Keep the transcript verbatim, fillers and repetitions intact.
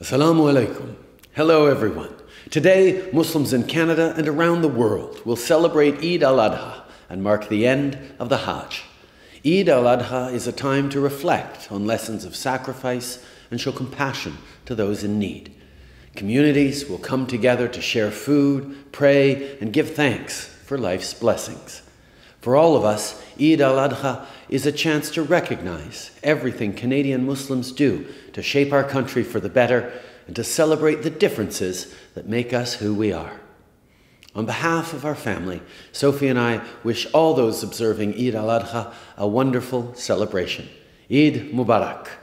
Assalamu alaikum. Hello everyone. Today, Muslims in Canada and around the world will celebrate Eid al-Adha and mark the end of the Hajj. Eid al-Adha is a time to reflect on lessons of sacrifice and show compassion to those in need. Communities will come together to share food, pray, and give thanks for life's blessings. For all of us, Eid al-Adha is a chance to recognize everything Canadian Muslims do to shape our country for the better and to celebrate the differences that make us who we are. On behalf of our family, Sophie and I wish all those observing Eid al-Adha a wonderful celebration. Eid Mubarak.